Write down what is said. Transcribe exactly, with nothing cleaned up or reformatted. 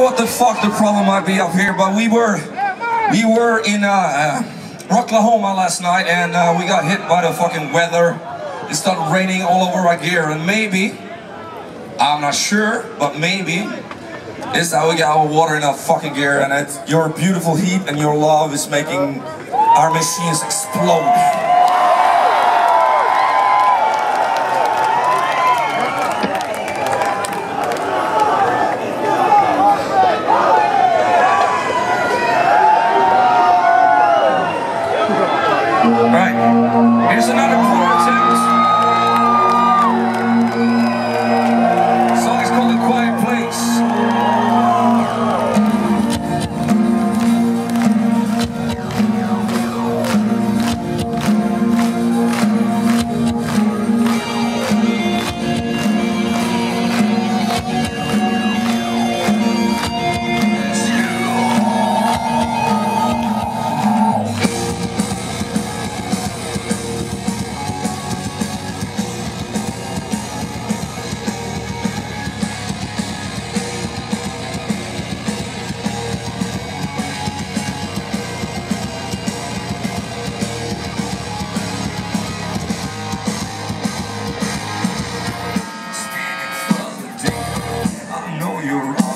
what the fuck the problem might be up here, but we were we were in uh, uh, Oklahoma last night, and uh, we got hit by the fucking weather. It started raining all over our gear, and maybe, I'm not sure, but maybe this is how we get our water in our fucking gear, and it's your beautiful heat and your love is making our machines explode. Right, here's another poor attempt. The song is called A Quiet Place. You're